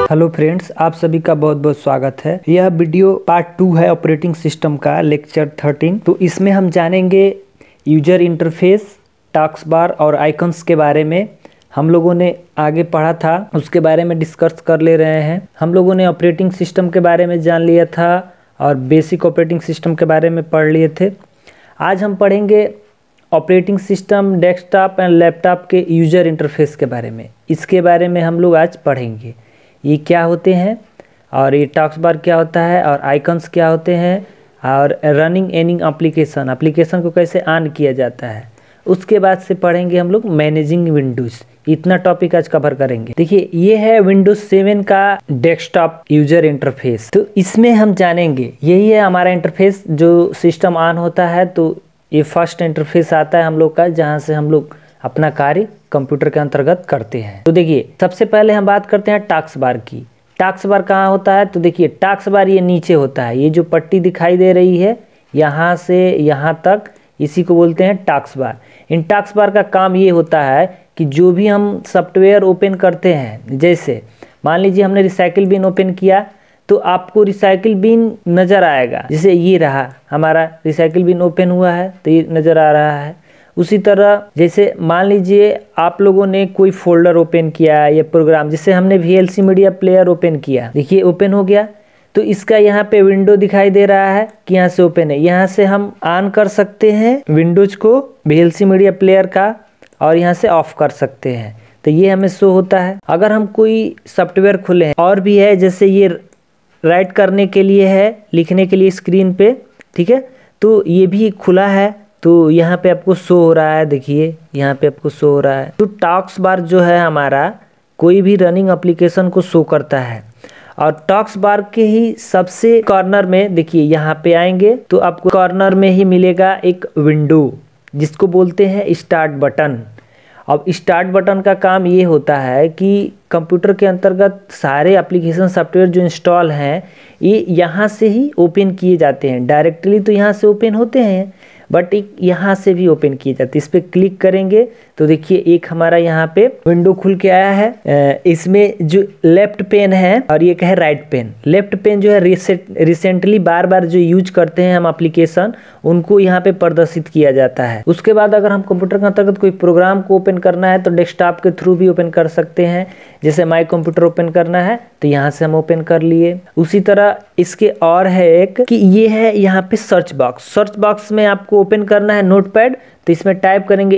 Hello friends, आप सभी का बहुत बहुत स्वागत है। यह वीडियो पार्ट 2 है ऑपरेटिंग सिस्टम का, लेक्चर 13। तो इसमें हम जानेंगे यूजर इंटरफेस, टास्क बार और आइकन्स के बारे में। हम लोगों ने आगे पढ़ा था, उसके बारे में डिस्कस कर ले रहे हैं। हम लोगों ने ऑपरेटिंग सिस्टम के बारे में जान लिया था और बेसिक ऑपरेटिंग सिस्टम के बारे में पढ़ लिए थे। आज हम पढ़ेंगे operating system, desktop and laptop के यूजर इंटरफेस के बारे में। इसके बारे में हम लोग आज पढ़ेंगे, ये क्या होते हैं और ये टास्क बार क्या होता है और आइकन्स क्या होते हैं और रनिंग एनिंग एप्लीकेशन को कैसे ऑन किया जाता है। उसके बाद से पढ़ेंगे हम लोग मैनेजिंग विंडोज़। इतना टॉपिक आज कवर करेंगे। देखिए, ये है विंडोज 7 का डेस्कटॉप यूजर इंटरफेस। तो इसमें हम जानेंगे, यही है हमारा इंटरफेस। जो सिस्टम ऑन होता है तो ये फर्स्ट इंटरफेस आता है हम लोग का, जहाँ से हम लोग अपना कार्य कंप्यूटर के अंतर्गत करते हैं। तो देखिए, सबसे पहले हम बात करते हैं टास्क बार की। टास्क बार कहाँ होता है? तो देखिए, टास्क बार ये नीचे होता है। ये जो पट्टी दिखाई दे रही है यहाँ से यहाँ तक, इसी को बोलते हैं टास्क बार। इन टास्क बार का काम ये होता है कि जो भी हम सॉफ्टवेयर ओपन करते हैं, जैसे मान लीजिए हमने रिसाइकिल बिन ओपन किया तो आपको रिसाइकिल बिन नज़र आएगा। जैसे ये रहा हमारा रिसाइकिल बिन ओपन हुआ है तो ये नज़र आ रहा है। उसी तरह जैसे मान लीजिए आप लोगों ने कोई फोल्डर ओपन किया या प्रोग्राम, जैसे हमने VLC मीडिया प्लेयर ओपन किया, देखिए ओपन हो गया। तो इसका यहाँ पे विंडो दिखाई दे रहा है कि यहाँ से ओपन है। यहाँ से हम ऑन कर सकते हैं विंडोज को, VLC मीडिया प्लेयर का, और यहाँ से ऑफ कर सकते हैं। तो ये हमें शो होता है। अगर हम कोई सॉफ्टवेयर खुले हैं, और भी है, जैसे ये राइट करने के लिए है, लिखने के लिए स्क्रीन पे, ठीक है, तो ये भी खुला है। तो यहाँ पे आपको शो हो रहा है, देखिए यहाँ पे आपको शो हो रहा है। तो टास्क बार जो है हमारा कोई भी रनिंग एप्लीकेशन को शो करता है। और टास्क बार के ही सबसे कॉर्नर में देखिए, यहाँ पे आएंगे तो आपको कॉर्नर में ही मिलेगा एक विंडो, जिसको बोलते हैं स्टार्ट बटन। अब स्टार्ट बटन का काम ये होता है कि कंप्यूटर के अंतर्गत सारे एप्लीकेशन सॉफ्टवेयर जो इंस्टॉल हैं ये यहाँ से ही ओपन किए जाते हैं। डायरेक्टली तो यहाँ से ओपन होते हैं, बट एक यहाँ से भी ओपन किए जाते हैं। इस पर क्लिक करेंगे तो देखिए एक हमारा यहाँ पे विंडो खुल के आया है। इसमें जो लेफ्ट पेन है और ये है राइट पेन। लेफ्ट पेन जो है रिसेंटली बार बार जो यूज करते हैं हम एप्लीकेशन, उनको यहाँ पे प्रदर्शित किया जाता है। उसके बाद अगर हम कंप्यूटर के अंतर्गत कोई प्रोग्राम को ओपन करना है तो डेस्कटॉप के थ्रू भी ओपन कर सकते हैं। जैसे माई कंप्यूटर ओपन करना है तो यहाँ से हम ओपन कर लिए। उसी तरह इसके और है एक कि ये है यहाँ पे सर्च बॉक्स। सर्च बॉक्स में आपको ओपन करना है नोटपैड, तो इसमें टाइप करेंगे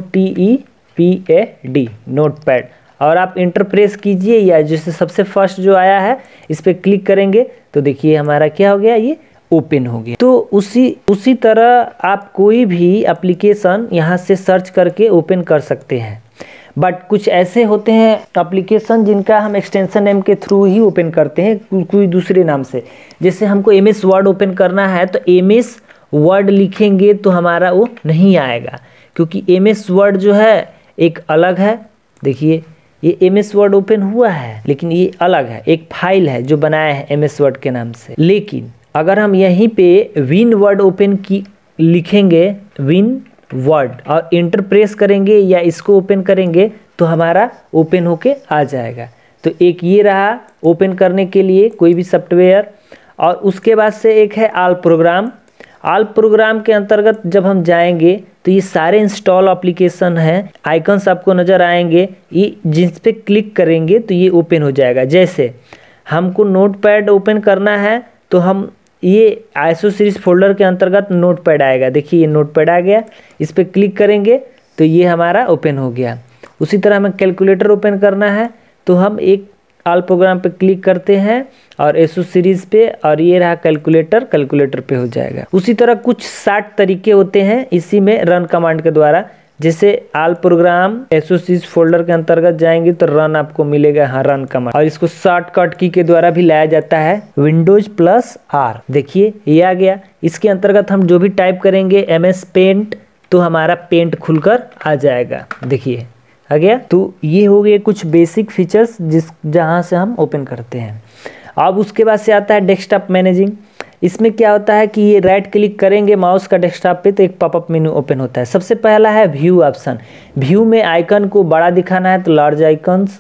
NOTEPAD, नोटपैड, और आप इंटर प्रेस कीजिए, या जैसे सबसे फर्स्ट जो आया है इस पर क्लिक करेंगे तो देखिए हमारा क्या हो गया, ये ओपन हो गया। तो उसी तरह आप कोई भी एप्लीकेशन यहाँ से सर्च करके ओपन कर सकते हैं। बट कुछ ऐसे होते हैं एप्लीकेशन जिनका हम एक्सटेंशन नेम के थ्रू ही ओपन करते हैं, कोई दूसरे नाम से। जैसे हमको MS वर्ड ओपन करना है तो MS वर्ड लिखेंगे तो हमारा वो नहीं आएगा, क्योंकि MS वर्ड जो है एक अलग है। देखिए ये MS वर्ड ओपन हुआ है, लेकिन ये अलग है, एक फाइल है जो बनाया है MS वर्ड के नाम से। लेकिन अगर हम यहीं पे विन वर्ड ओपन की लिखेंगे, विन वर्ड, और इंटर प्रेस करेंगे या इसको ओपन करेंगे तो हमारा ओपन होके आ जाएगा। तो एक ये रहा ओपन करने के लिए कोई भी सॉफ्टवेयर। और उसके बाद से एक है ऑल प्रोग्राम। ऑल प्रोग्राम के अंतर्गत जब हम जाएंगे तो ये सारे इंस्टॉल एप्लीकेशन हैं, आइकन्स आपको नज़र आएंगे, ये जिस पे क्लिक करेंगे तो ये ओपन हो जाएगा। जैसे हमको नोटपैड ओपन करना है तो हम ये ISO सीरीज फोल्डर के अंतर्गत नोटपैड आएगा। देखिए ये नोटपैड आ गया, इस पर क्लिक करेंगे तो ये हमारा ओपन हो गया। उसी तरह हमें कैलकुलेटर ओपन करना है तो हम एक ऑल प्रोग्राम पे क्लिक करते हैं और ISO सीरीज पे, और ये रहा कैलकुलेटर पे हो जाएगा। उसी तरह कुछ 60 तरीके होते हैं इसी में रन कमांड के द्वारा। जैसे all program ISO series folder के अंतर्गत जाएंगे तो रन आपको मिलेगा, हाँ रन कमांड, और इसको शॉर्टकट की के द्वारा भी लाया जाता है, Windows+R। देखिए ये आ गया। इसके अंतर्गत हम जो भी टाइप करेंगे MS पेंट तो हमारा पेंट खुलकर आ जाएगा। देखिए आ गया। तो ये हो गए कुछ बेसिक फीचर्स जहाँ से हम ओपन करते हैं। अब उसके बाद से आता है डेस्कटॉप मैनेजिंग। इसमें क्या होता है कि ये राइट क्लिक करेंगे माउस का डेस्कटॉप पे तो एक पॉपअप मेन्यू ओपन होता है। सबसे पहला है व्यू ऑप्शन। व्यू में आइकन को बड़ा दिखाना है तो लार्ज आइकन्स,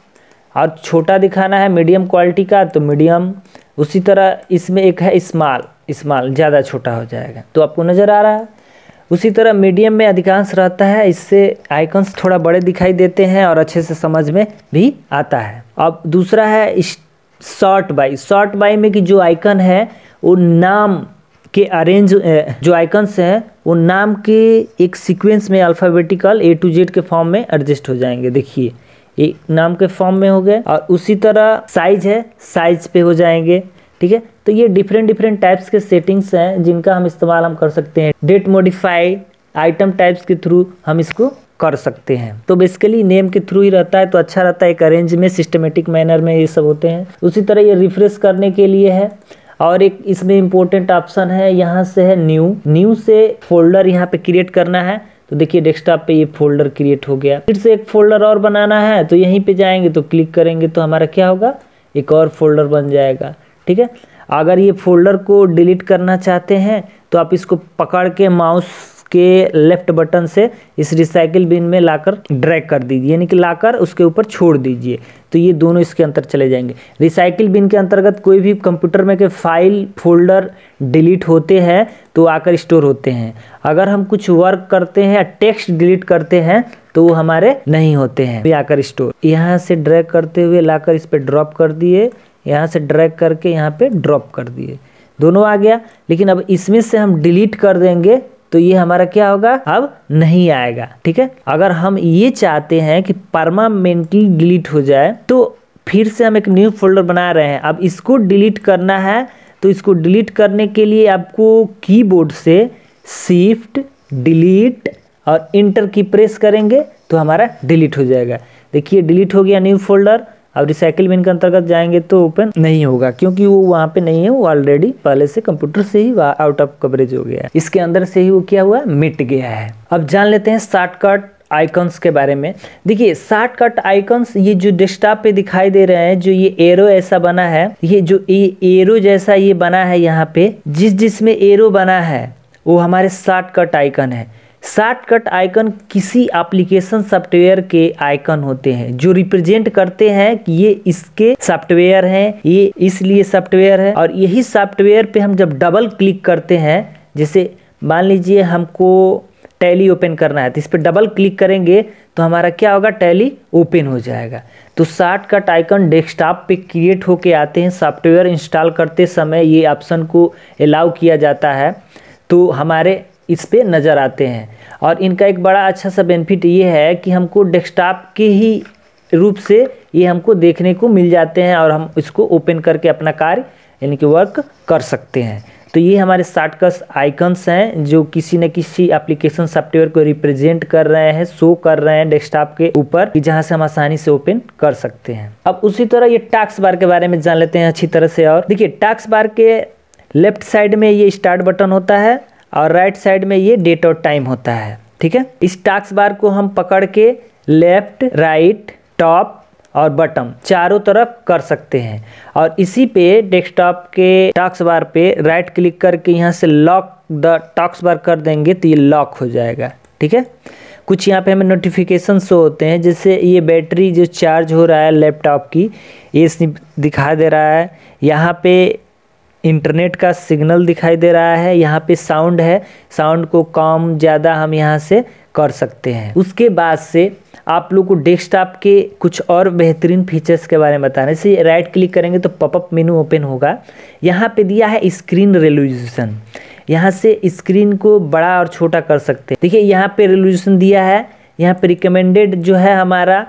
और छोटा दिखाना है मीडियम क्वालिटी का तो मीडियम। उसी तरह इसमें एक है स्मॉल, स्मॉल ज़्यादा छोटा हो जाएगा, तो आपको नज़र आ रहा है। उसी तरह मीडियम में अधिकांश रहता है, इससे आइकन्स थोड़ा बड़े दिखाई देते हैं और अच्छे से समझ में भी आता है। अब दूसरा है शॉर्ट बाई। शॉर्ट बाई में कि जो आइकन है वो नाम के अरेंज, जो आइकन्स हैं वो नाम के एक सीक्वेंस में अल्फ़ाबेटिकल A to Z के फॉर्म में एडजस्ट हो जाएंगे। देखिए ये नाम के फॉर्म में हो गए। और उसी तरह साइज है, साइज पे हो जाएंगे, ठीक है। तो ये डिफरेंट टाइप्स के सेटिंग्स हैं जिनका हम इस्तेमाल हम कर सकते हैं। डेट मॉडिफाई आइटम टाइप्स के थ्रू हम इसको कर सकते हैं। तो बेसिकली नेम के थ्रू ही रहता है, तो अच्छा रहता है, एक अरेंज में सिस्टमेटिक मैनर में ये सब होते हैं। उसी तरह ये रिफ्रेश करने के लिए है। और एक इसमें इम्पोर्टेंट ऑप्शन है, यहाँ से है न्यू से फोल्डर यहाँ पे क्रिएट करना है। तो देखिए डेस्कटॉप पे ये फोल्डर क्रिएट हो गया। फिर से एक फोल्डर और बनाना है तो यहीं पे जाएंगे तो क्लिक करेंगे तो हमारा क्या होगा, एक और फोल्डर बन जाएगा, ठीक है। अगर ये फोल्डर को डिलीट करना चाहते हैं तो आप इसको पकड़ के माउस के लेफ्ट बटन से इस रिसाइकिल बिन में लाकर ड्रैग कर दीजिए, यानी कि लाकर उसके ऊपर छोड़ दीजिए, तो ये दोनों इसके अंदर चले जाएंगे। रिसाइकिल बिन के अंतर्गत कोई भी कंप्यूटर में के फाइल फोल्डर डिलीट होते हैं तो आकर स्टोर होते हैं। अगर हम कुछ वर्क करते हैं या टेक्स्ट डिलीट करते हैं तो वो हमारे नहीं होते हैं, भी आकर स्टोर। यहाँ से ड्रैग करते हुए लाकर इस पर ड्रॉप कर दिए, यहाँ से ड्रैग करके यहाँ पे ड्रॉप कर दिए, दोनों आ गया। लेकिन अब इसमें से हम डिलीट कर देंगे तो ये हमारा क्या होगा, अब नहीं आएगा, ठीक है। अगर हम ये चाहते हैं कि परमानेंटली डिलीट हो जाए तो फिर से हम एक न्यू फोल्डर बना रहे हैं। अब इसको डिलीट करना है तो इसको डिलीट करने के लिए आपको कीबोर्ड से शिफ्ट डिलीट और इंटर की प्रेस करेंगे तो हमारा डिलीट हो जाएगा। देखिए डिलीट हो गया न्यू फोल्डर। अब रिसाइकिल बिन के अंतर्गत जाएंगे तो ओपन नहीं होगा क्योंकि वो वहाँ पे नहीं है, वो ऑलरेडी पहले से कंप्यूटर से ही आउट ऑफ कवरेज हो गया है, इसके अंदर से ही वो क्या हुआ, मिट गया है। अब जान लेते हैं शॉर्टकट आइकन्स के बारे में। देखिए शॉर्टकट आइकन्स ये जो डेस्कटॉप पे दिखाई दे रहे हैं, जो ये एरो ऐसा बना है, ये जो एरो जैसा ये बना है, यहाँ पे जिसमें एरो बना है वो हमारे शॉर्टकट आइकन है। शॉर्टकट आइकन किसी एप्लीकेशन सॉफ्टवेयर के आइकन होते हैं जो रिप्रेजेंट करते हैं कि ये इसके सॉफ्टवेयर हैं, ये इसलिए सॉफ्टवेयर है। और यही सॉफ्टवेयर पे हम जब डबल क्लिक करते हैं, जैसे मान लीजिए हमको टैली ओपन करना है तो इस पर डबल क्लिक करेंगे तो हमारा क्या होगा, टैली ओपन हो जाएगा। तो शॉर्टकट आइकन डेस्कटॉप पे क्रिएट होके आते हैं, सॉफ्टवेयर इंस्टॉल करते समय ये ऑप्शन को अलाउ किया जाता है तो हमारे इस पे नज़र आते हैं। और इनका एक बड़ा अच्छा सा बेनिफिट ये है कि हमको डेस्कटॉप के ही रूप से ये हमको देखने को मिल जाते हैं और हम इसको ओपन करके अपना कार्य यानी कि वर्क कर सकते हैं। तो ये हमारे शॉर्टकट आइकन्स हैं जो किसी न किसी एप्लीकेशन सॉफ्टवेयर को रिप्रेजेंट कर रहे हैं, शो कर रहे हैं डेस्कटॉप के ऊपर, जहाँ से हम आसानी से ओपन कर सकते हैं। अब उसी तरह ये टास्क बार के बारे में जान लेते हैं अच्छी तरह से। और देखिए टास्क बार के लेफ्ट साइड में ये स्टार्ट बटन होता है और राइट साइड में ये डेट और टाइम होता है, ठीक है। इस टास्क बार को हम पकड़ के लेफ्ट, राइट, टॉप और बटन चारों तरफ कर सकते हैं। और इसी पे डेस्कटॉप के टास्क बार पे राइट क्लिक करके यहाँ से लॉक द टास्क बार कर देंगे तो ये लॉक हो जाएगा, ठीक है। कुछ यहाँ पे हमें नोटिफिकेशन शो होते हैं, जैसे ये बैटरी जो चार्ज हो रहा है लैपटॉप की, ये दिखा दे रहा है। यहाँ पे इंटरनेट का सिग्नल दिखाई दे रहा है, यहाँ पे साउंड है, साउंड को कम ज़्यादा हम यहाँ से कर सकते हैं। उसके बाद से आप लोग को डेस्कटॉप के कुछ और बेहतरीन फीचर्स के बारे में बताने से राइट क्लिक करेंगे तो पॉपअप मेनू ओपन होगा। यहाँ पे दिया है स्क्रीन रेजोल्यूशन, यहाँ से स्क्रीन को बड़ा और छोटा कर सकते हैं। देखिए यहाँ पे रेजोल्यूशन दिया है, यहाँ पे रिकमेंडेड जो है हमारा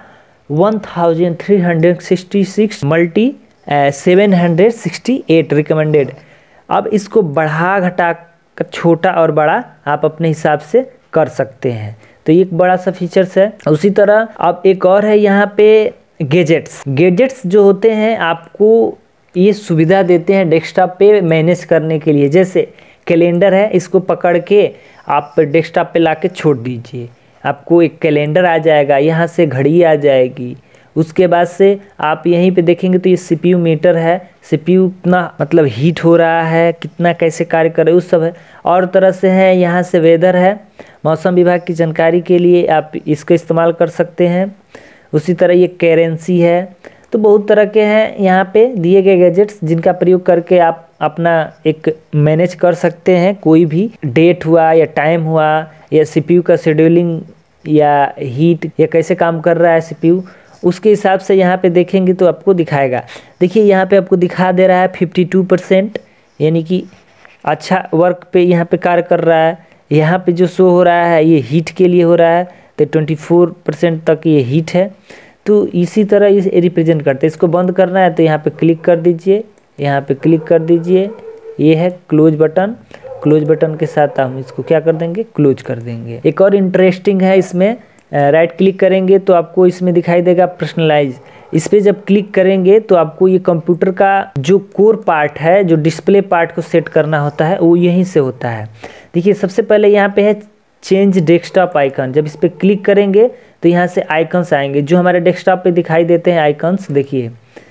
1366 मल्टी 768 रिकमेंडेड। अब इसको बढ़ा घटा कर छोटा और बड़ा आप अपने हिसाब से कर सकते हैं, तो ये एक बड़ा सा फीचर्स है। उसी तरह अब एक और है यहाँ पे गैजेट्स जो होते हैं आपको ये सुविधा देते हैं डेस्कटॉप पे मैनेज करने के लिए। जैसे कैलेंडर है, इसको पकड़ के आप डेस्कटॉप पे लाके छोड़ दीजिए, आपको एक कैलेंडर आ जाएगा, यहाँ से घड़ी आ जाएगी। उसके बाद से आप यहीं पे देखेंगे तो ये CPU मीटर है, CPU कितना मतलब हीट हो रहा है, कितना कैसे कार्य कर रहे उस सब है। और तरह से है, यहाँ से वेदर है, मौसम विभाग की जानकारी के लिए आप इसका इस्तेमाल कर सकते हैं। उसी तरह ये करेंसी है, तो बहुत तरह के हैं यहाँ पे दिए गए गैजेट्स, जिनका प्रयोग करके आप अपना एक मैनेज कर सकते हैं। कोई भी डेट हुआ या टाइम हुआ या CPU का शेड्यूलिंग या हीट या कैसे काम कर रहा है CPU, उसके हिसाब से यहाँ पे देखेंगे तो आपको दिखाएगा। देखिए यहाँ पे आपको दिखा दे रहा है 52%, यानी कि अच्छा वर्क पे यहाँ पे कार्य कर रहा है। यहाँ पे जो शो हो रहा है ये हीट के लिए हो रहा है, तो 24% तक ये हीट है। तो इसी तरह ये रिप्रेजेंट करते हैं। इसको बंद करना है तो यहाँ पे क्लिक कर दीजिए, यहाँ पे क्लिक कर दीजिए, ये है क्लोज बटन। क्लोज बटन के साथ हम इसको क्या कर देंगे, क्लोज कर देंगे। एक और इंटरेस्टिंग है, इसमें राइट क्लिक करेंगे तो आपको इसमें दिखाई देगा पर्सनलाइज। इस पर जब क्लिक करेंगे तो आपको ये कंप्यूटर का जो कोर पार्ट है, जो डिस्प्ले पार्ट को सेट करना होता है, वो यहीं से होता है। देखिए सबसे पहले यहाँ पे है चेंज डेस्कटॉप आइकन। जब इस पर क्लिक करेंगे तो यहाँ से आइकन्स आएंगे जो हमारे डेस्कटॉप पे दिखाई देते हैं आइकन्स। देखिए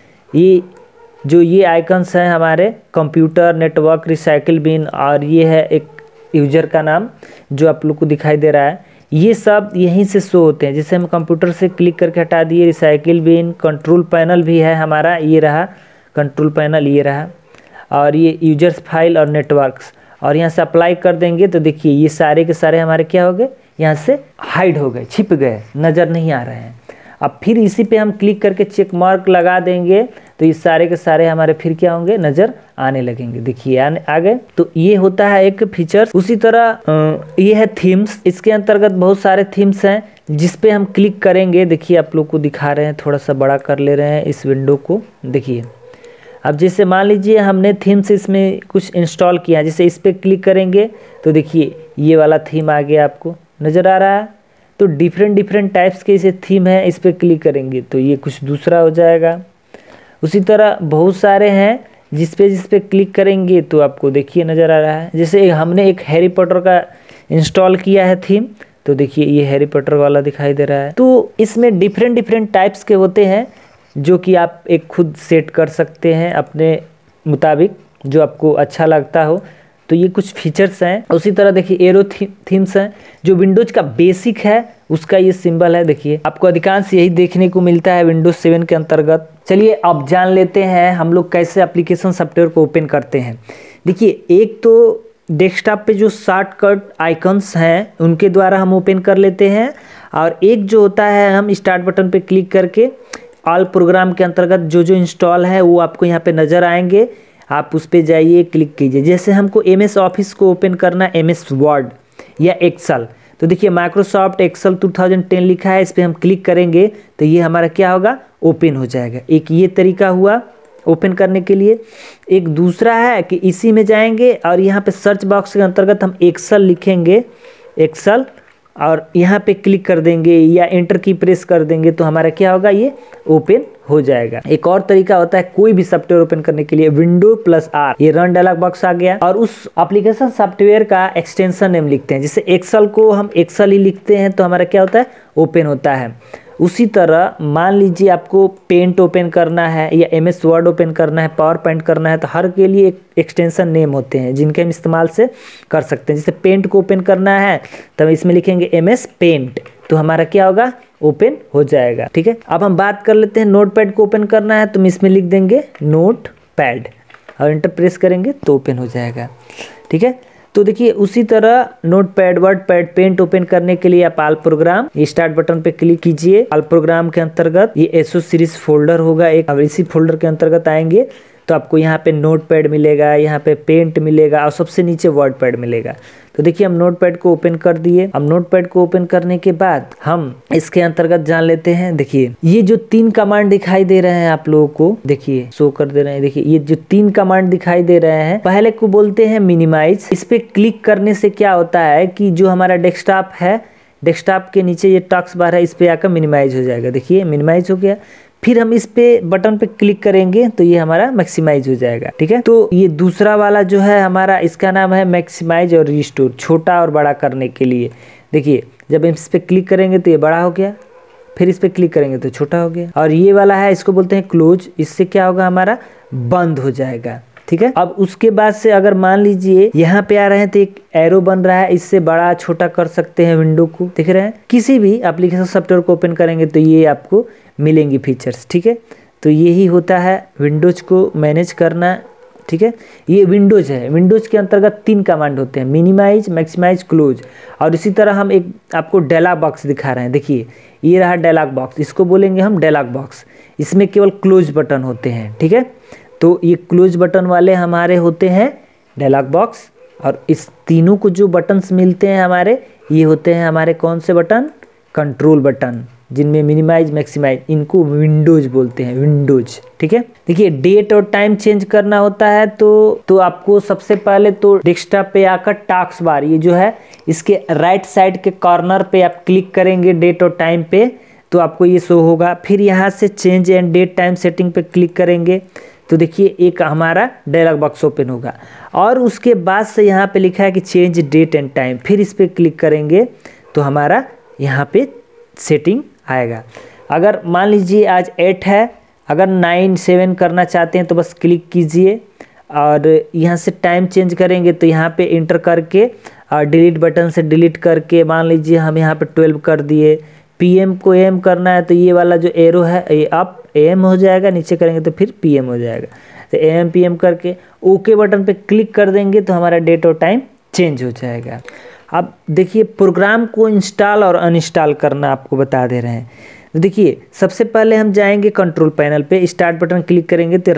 ये आइकन्स हैं हमारे कंप्यूटर, नेटवर्क, रिसाइकिल बिन, और ये है एक यूजर का नाम जो आप लोग को दिखाई दे रहा है। ये सब यहीं से शो होते हैं। जैसे हम कंप्यूटर से क्लिक करके हटा दिए, रिसाइकिल बिन, कंट्रोल पैनल भी है हमारा, ये रहा कंट्रोल पैनल, ये रहा, और ये यूजर्स फाइल और नेटवर्क्स। और यहाँ से अप्लाई कर देंगे तो देखिए ये सारे के सारे हमारे क्या हो गए, यहाँ से हाइड हो गए, छिप गए, नज़र नहीं आ रहे हैं। अब फिर इसी पे हम क्लिक करके चेक मार्क लगा देंगे तो ये सारे के सारे हमारे फिर क्या होंगे, नज़र आने लगेंगे। देखिए आ गए। तो ये होता है एक फीचर्स। उसी तरह ये है थीम्स। इसके अंतर्गत बहुत सारे थीम्स हैं जिस पे हम क्लिक करेंगे। देखिए आप लोग को दिखा रहे हैं, थोड़ा सा बड़ा कर ले रहे हैं इस विंडो को। देखिए अब जैसे मान लीजिए हमने थीम्स इसमें कुछ इंस्टॉल किया, जैसे इस पर क्लिक करेंगे तो देखिए ये वाला थीम आ गया, आपको नज़र आ रहा है। तो डिफरेंट टाइप्स के इसे थीम है, इस पर क्लिक करेंगे तो ये कुछ दूसरा हो जाएगा। उसी तरह बहुत सारे हैं जिस पे क्लिक करेंगे तो आपको देखिए नज़र आ रहा है। जैसे हमने एक हैरी पॉटर का इंस्टॉल किया है थीम, तो देखिए ये हैरी पॉटर वाला दिखाई दे रहा है। तो इसमें डिफरेंट टाइप्स के होते हैं जो कि आप एक खुद सेट कर सकते हैं अपने मुताबिक, जो आपको अच्छा लगता हो। तो ये कुछ फीचर्स हैं। उसी तरह देखिए एरो थीम्स हैं, जो विंडोज का बेसिक है उसका ये सिंबल है। देखिए आपको अधिकांश यही देखने को मिलता है विंडोज 7 के अंतर्गत। चलिए अब जान लेते हैं हम लोग कैसे एप्लीकेशन सॉफ्टवेयर को ओपन करते हैं। देखिए एक तो डेस्कटॉप पे जो शॉर्टकट आइकन्स हैं उनके द्वारा हम ओपन कर लेते हैं, और एक जो होता है हम स्टार्ट बटन पे क्लिक करके ऑल प्रोग्राम के अंतर्गत जो इंस्टॉल है वो आपको यहाँ पे नज़र आएंगे। आप उस पर जाइए, क्लिक कीजिए। जैसे हमको MS ऑफिस को ओपन करना है, MS वर्ड या एक्सेल, तो देखिए माइक्रोसॉफ्ट एक्सेल 2010 लिखा है, इस पर हम क्लिक करेंगे तो ये हमारा क्या होगा, ओपन हो जाएगा। एक ये तरीका हुआ ओपन करने के लिए। एक दूसरा है कि इसी में जाएंगे और यहाँ पे सर्च बॉक्स के अंतर्गत हम एक्सेल लिखेंगे, एक्सेल, और यहाँ पे क्लिक कर देंगे या एंटर की प्रेस कर देंगे तो हमारा क्या होगा, ये ओपन हो जाएगा। एक और तरीका होता है कोई भी सॉफ्टवेयर ओपन करने के लिए, Windows+R, ये रन डायलॉग बॉक्स आ गया, और उस एप्लीकेशन सॉफ्टवेयर का एक्सटेंशन नेम लिखते हैं। जैसे एक्सेल को हम एक्सेल ही लिखते हैं तो हमारा क्या होता है, ओपन होता है। उसी तरह मान लीजिए आपको पेंट ओपन करना है या MS वर्ड ओपन करना है, पावर पॉइंट करना है, तो हर के लिए एक एक्सटेंशन नेम होते हैं जिनके हम इस्तेमाल से कर सकते हैं। जैसे पेंट को ओपन करना है तब इसमें लिखेंगे MS पेंट, तो हमारा क्या होगा, ओपन हो जाएगा। ठीक है, अब हम बात कर लेते हैं नोटपैड को ओपन करना है तो इसमें लिख देंगे नोटपैड और एंटर प्रेस करेंगे तो ओपन हो जाएगा। ठीक है, तो देखिए उसी तरह नोटपैड, वर्डपैड, पेंट ओपन करने के लिए आप ऑल प्रोग्राम, स्टार्ट बटन पे क्लिक कीजिए। ऑल प्रोग्राम के अंतर्गत ये एसओ सीरीज फोल्डर होगा एक, अब इसी फोल्डर के अंतर्गत आएंगे तो आपको यहाँ पे नोटपैड मिलेगा, यहाँ पे पेंट मिलेगा और सबसे नीचे वर्डपैड मिलेगा। तो देखिए हम नोटपैड को ओपन कर दिए। अब नोटपैड को ओपन करने के बाद हम इसके अंतर्गत जान लेते हैं। देखिए ये जो 3 कमांड दिखाई दे रहे हैं आप लोगों को, देखिए शो कर दे रहे हैं। देखिए ये जो 3 कमांड दिखाई दे रहे हैं, पहले को बोलते हैं मिनिमाइज। इस पे क्लिक करने से क्या होता है कि जो हमारा डेस्कटॉप है, डेस्कटॉप के नीचे ये टॉक्स बार है, इस पे आकर मिनिमाइज हो जाएगा। देखिए मिनिमाइज हो गया। फिर हम इस पे बटन पे क्लिक करेंगे तो ये हमारा मैक्सिमाइज हो जाएगा। ठीक है, तो ये दूसरा वाला जो है हमारा, इसका नाम है मैक्सिमाइज और रिस्टोर, छोटा और बड़ा करने के लिए। देखिए जब इस पे क्लिक करेंगे तो ये बड़ा हो गया, फिर इस पे क्लिक करेंगे तो छोटा हो गया। और ये वाला है, इसको बोलते हैं क्लोज, इससे क्या होगा, हमारा बंद हो जाएगा। ठीक है, अब उसके बाद से अगर मान लीजिए यहाँ पे आ रहे हैं तो एक एरो बन रहा है, इससे बड़ा छोटा कर सकते हैं विंडो को। दिख रहे हैं, किसी भी एप्लीकेशन सॉफ्टवेयर को ओपन करेंगे तो ये आपको मिलेंगी फीचर्स। ठीक है, तो यही होता है विंडोज़ को मैनेज करना, ठीक है। ये विंडोज़ है, विंडोज़ के अंतर्गत 3 कमांड होते हैं, मिनिमाइज, मैक्सिमाइज, क्लोज। और इसी तरह हम एक आपको डायलॉग बॉक्स दिखा रहे हैं, देखिए ये रहा डायलॉग बॉक्स, इसको बोलेंगे हम डायलॉग बॉक्स। इसमें केवल क्लोज बटन होते हैं, ठीक है। तो ये क्लोज बटन वाले हमारे होते हैं डायलॉग बॉक्स, और इस तीनों को जो बटन्स मिलते हैं हमारे, ये होते हैं हमारे कौन से बटन, कंट्रोल बटन, जिनमें मिनिमाइज, मैक्सिमाइज, इनको विंडोज बोलते हैं, विंडोज, ठीक है। देखिए डेट और टाइम चेंज करना होता है तो आपको सबसे पहले तो डेस्कटॉप पे आकर टास्क बार, ये जो है इसके राइट साइड के कॉर्नर पे आप क्लिक करेंगे डेट और टाइम पे, तो आपको ये शो होगा। फिर यहाँ से change and date time setting पे क्लिक करेंगे तो देखिए एक हमारा डायलॉग बॉक्स ओपन होगा, और उसके बाद से यहाँ पे लिखा है कि चेंज डेट एंड टाइम, फिर इस पर क्लिक करेंगे तो हमारा यहाँ पे सेटिंग आएगा। अगर मान लीजिए आज 8 है, अगर 9/7 करना चाहते हैं तो बस क्लिक कीजिए, और यहाँ से टाइम चेंज करेंगे तो यहाँ पे इंटर करके और डिलीट बटन से डिलीट करके मान लीजिए हम यहाँ पे 12 कर दिए। पीएम को एम करना है तो ये वाला जो एरो है ये अप एम हो जाएगा, नीचे करेंगे तो फिर पीएम हो जाएगा। तो एम पीएम करके ओके बटन पे क्लिक कर देंगे तो हमारा डेट और टाइम चेंज हो जाएगा। अब देखिए प्रोग्राम को इंस्टॉल और अनइंस्टॉल करना आपको बता दे रहे हैं। तो देखिए सबसे पहले हम जाएंगे कंट्रोल पैनल पे, स्टार्ट बटन क्लिक करेंगे तो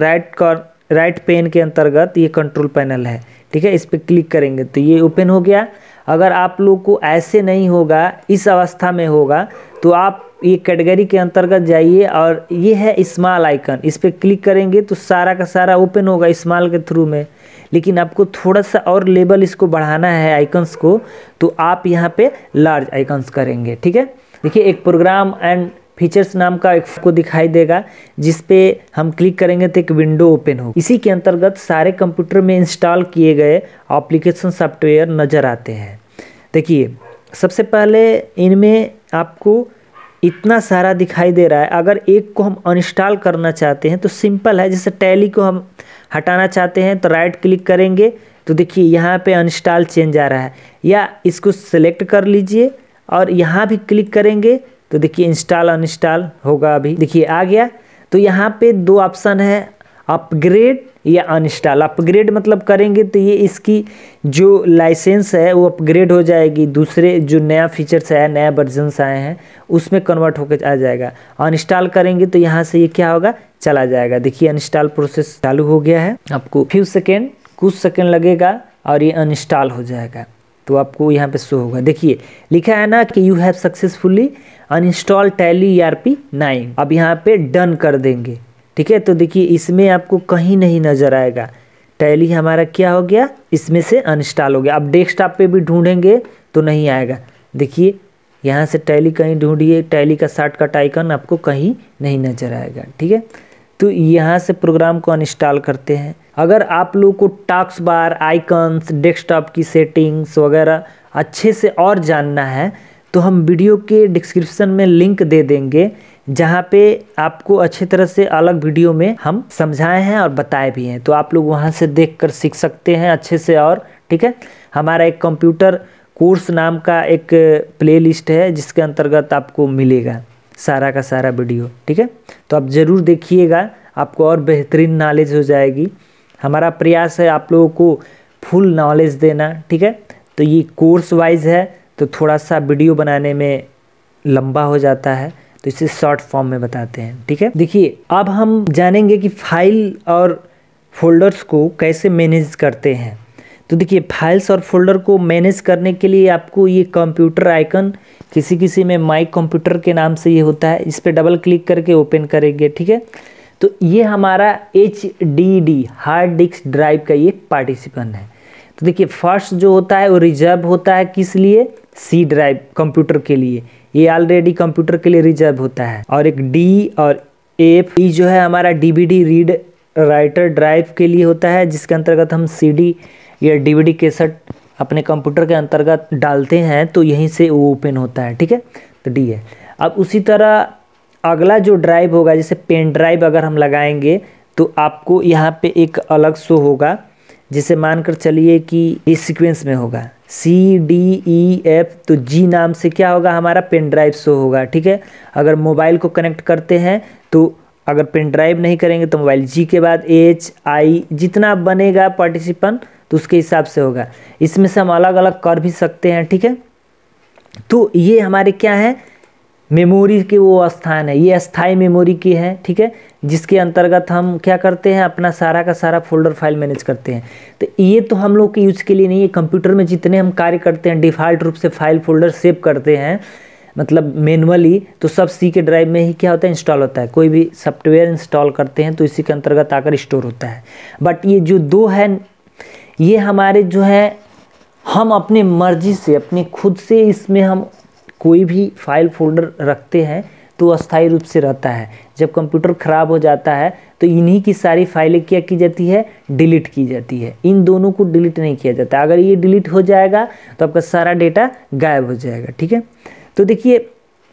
राइट पेन के अंतर्गत ये कंट्रोल पैनल है, ठीक है। इस पर क्लिक करेंगे तो ये ओपन हो गया। अगर आप लोग को ऐसे नहीं होगा, इस अवस्था में होगा, तो आप ये कैटेगरी के अंतर्गत जाइए और ये है स्मॉल आइकन, इस पर क्लिक करेंगे तो सारा का सारा ओपन होगा स्मॉल के थ्रू में। लेकिन आपको थोड़ा सा और लेवल इसको बढ़ाना है आइकन्स को, तो आप यहाँ पे लार्ज आइकन्स करेंगे, ठीक है। देखिए एक प्रोग्राम एंड फीचर्स नाम का एक को दिखाई देगा, जिस पे हम क्लिक करेंगे तो एक विंडो ओपन होगी। इसी के अंतर्गत सारे कंप्यूटर में इंस्टॉल किए गए एप्लीकेशन सॉफ्टवेयर नज़र आते हैं। देखिए सबसे पहले इनमें आपको इतना सारा दिखाई दे रहा है। अगर एक को हम अनइंस्टॉल करना चाहते हैं तो सिंपल है, जैसे टैली को हम हटाना चाहते हैं तो राइट क्लिक करेंगे तो देखिए यहाँ पे अनइंस्टॉल चेंज आ रहा है, या इसको सेलेक्ट कर लीजिए और यहाँ भी क्लिक करेंगे तो देखिए इंस्टॉल अनइंस्टॉल होगा। अभी देखिए आ गया। तो यहाँ पे 2 ऑप्शन है, अपग्रेड या अनइंस्टॉल। अपग्रेड मतलब करेंगे तो ये इसकी जो लाइसेंस है वो अपग्रेड हो जाएगी, दूसरे जो नया फीचर्स है, नया वर्जन्स आए हैं उसमें कन्वर्ट होकर आ जाएगा। अनइंस्टॉल करेंगे तो यहाँ से ये क्या होगा, चला जाएगा। देखिए अनइंस्टॉल प्रोसेस चालू हो गया है। आपको कुछ सेकेंड लगेगा और ये अनइंस्टॉल हो जाएगा, तो आपको यहाँ पे शो होगा। देखिए लिखा है ना कि you have successfully uninstall Tally ERP 9। अब यहाँ पे डन कर देंगे, ठीक है। तो देखिए इसमें आपको कहीं नहीं नज़र आएगा, टैली हमारा क्या हो गया, इसमें से अनइंस्टॉल हो गया। अब डेस्कटॉप पे भी ढूंढेंगे तो नहीं आएगा। देखिए यहाँ से टैली कहीं ढूंढिए, टैली का शॉर्टकट आइकन आपको कहीं नहीं नज़र आएगा, ठीक है। तो यहाँ से प्रोग्राम को अनइंस्टॉल करते हैं। अगर आप लोग को टास्क बार, आइकन्स, डेस्कटॉप की सेटिंग्स वगैरह अच्छे से और जानना है तो हम वीडियो के डिस्क्रिप्शन में लिंक दे देंगे, जहाँ पे आपको अच्छी तरह से अलग वीडियो में हम समझाए हैं और बताए भी हैं, तो आप लोग वहाँ से देखकर सीख सकते हैं अच्छे से और, ठीक है। हमारा एक कंप्यूटर कोर्स नाम का एक प्लेलिस्ट है जिसके अंतर्गत आपको मिलेगा सारा का सारा वीडियो, ठीक है। तो आप ज़रूर देखिएगा, आपको और बेहतरीन नॉलेज हो जाएगी। हमारा प्रयास है आप लोगों को फुल नॉलेज देना, ठीक है। तो ये कोर्स वाइज है तो थोड़ा सा वीडियो बनाने में लंबा हो जाता है, तो इसे शॉर्ट फॉर्म में बताते हैं, ठीक है। देखिए अब हम जानेंगे कि फाइल और फोल्डर्स को कैसे मैनेज करते हैं। तो देखिए फाइल्स और फोल्डर को मैनेज करने के लिए आपको ये कंप्यूटर आइकन, किसी में माई कंप्यूटर के नाम से ये होता है, इस पर डबल क्लिक करके ओपन करेंगे, ठीक है। तो ये हमारा HDD हार्ड डिस्क ड्राइव का ये पार्टिसिपेंट है। तो देखिए फर्स्ट जो होता है वो रिजर्व होता है, किस लिए, C ड्राइव कंप्यूटर के लिए, ये ऑलरेडी कंप्यूटर के लिए रिजर्व होता है। और एक D और F, ये जो है हमारा DVD रीड राइटर ड्राइव के लिए होता है, जिसके अंतर्गत हम CD या DVD कैसेट अपने कंप्यूटर के अंतर्गत डालते हैं तो यहीं से वो ओपन होता है, ठीक है। तो D है। अब उसी तरह अगला जो ड्राइव होगा, जैसे पेन ड्राइव अगर हम लगाएंगे तो आपको यहाँ पे एक अलग शो होगा, जिसे मानकर चलिए कि इस सीक्वेंस में होगा CDEF, तो G नाम से क्या होगा, हमारा पेन ड्राइव शो होगा, ठीक है। अगर मोबाइल को कनेक्ट करते हैं तो अगर पेन ड्राइव नहीं करेंगे तो मोबाइल, जी के बाद एच आई, जितना बनेगा पार्टिसिपेंट तो उसके हिसाब से होगा। इसमें से हम अलग अलग कर भी सकते हैं, ठीक है। तो ये हमारे क्या है, मेमोरी के वो स्थान है, ये अस्थाई मेमोरी की है, ठीक है, जिसके अंतर्गत हम क्या करते हैं, अपना सारा का सारा फोल्डर फाइल मैनेज करते हैं। तो ये तो हम लोग के यूज के लिए नहीं है, कंप्यूटर में जितने हम कार्य करते हैं डिफ़ॉल्ट रूप से फाइल फोल्डर सेव करते हैं, मतलब मैनुअली, तो सब सी के ड्राइव में ही क्या होता है, इंस्टॉल होता है। कोई भी सॉफ्टवेयर इंस्टॉल करते हैं तो इसी के अंतर्गत आकर स्टोर होता है। बट ये जो दो है, ये हमारे जो है, हम अपने मर्जी से, अपने खुद से इसमें हम कोई भी फाइल फोल्डर रखते हैं तो अस्थायी रूप से रहता है। जब कंप्यूटर ख़राब हो जाता है तो इन्हीं की सारी फाइलें क्या की जाती है, डिलीट की जाती है। इन दोनों को डिलीट नहीं किया जाता। अगर ये डिलीट हो जाएगा तो आपका सारा डेटा गायब हो जाएगा, ठीक है। तो देखिए,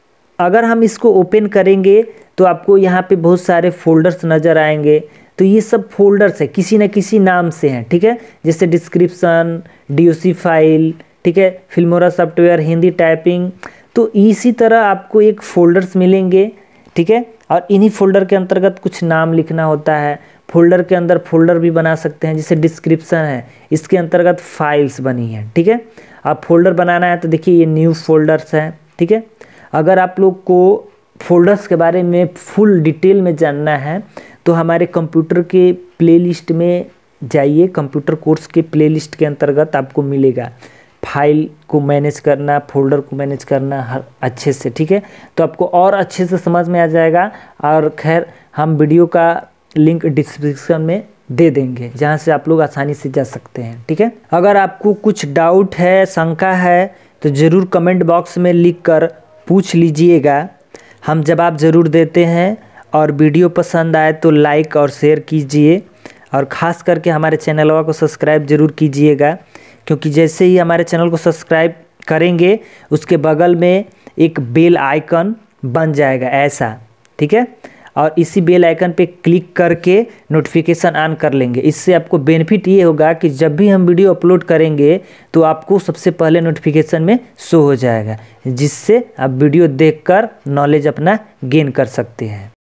अगर हम इसको ओपन करेंगे तो आपको यहाँ पे बहुत सारे फोल्डर्स नज़र आएंगे। तो ये सब फोल्डर्स है, किसी न किसी नाम से हैं, ठीक है, जैसे डिस्क्रिप्शन, डीओसी फाइल, ठीक है, फिल्मोरा सॉफ्टवेयर, हिंदी टाइपिंग। तो इसी तरह आपको एक फ़ोल्डर्स मिलेंगे, ठीक है, और इन्हीं फोल्डर के अंतर्गत कुछ नाम लिखना होता है। फोल्डर के अंदर फोल्डर भी बना सकते हैं, जैसे डिस्क्रिप्शन है, इसके अंतर्गत फाइल्स बनी हैं, ठीक है। अब फोल्डर बनाना है तो देखिए ये न्यू फोल्डर्स हैं, ठीक है। अगर आप लोग को फोल्डर्स के बारे में फुल डिटेल में जानना है तो हमारे कंप्यूटर के प्लेलिस्ट में जाइए। कंप्यूटर कोर्स के प्लेलिस्ट के अंतर्गत आपको मिलेगा फाइल को मैनेज करना, फोल्डर को मैनेज करना हर अच्छे से, ठीक है। तो आपको और अच्छे से समझ में आ जाएगा। और खैर, हम वीडियो का लिंक डिस्क्रिप्शन में दे देंगे, जहां से आप लोग आसानी से जा सकते हैं, ठीक है। अगर आपको कुछ डाउट है, शंका है, तो ज़रूर कमेंट बॉक्स में लिख कर पूछ लीजिएगा, हम जवाब ज़रूर देते हैं। और वीडियो पसंद आए तो लाइक और शेयर कीजिए, और ख़ास करके हमारे चैनल को सब्सक्राइब ज़रूर कीजिएगा, क्योंकि जैसे ही हमारे चैनल को सब्सक्राइब करेंगे उसके बगल में एक बेल आइकन बन जाएगा ऐसा, ठीक है। और इसी बेल आइकन पे क्लिक करके नोटिफिकेशन ऑन कर लेंगे। इससे आपको बेनिफिट ये होगा कि जब भी हम वीडियो अपलोड करेंगे तो आपको सबसे पहले नोटिफिकेशन में शो हो जाएगा, जिससे आप वीडियो देखकर नॉलेज अपना गेन कर सकते हैं।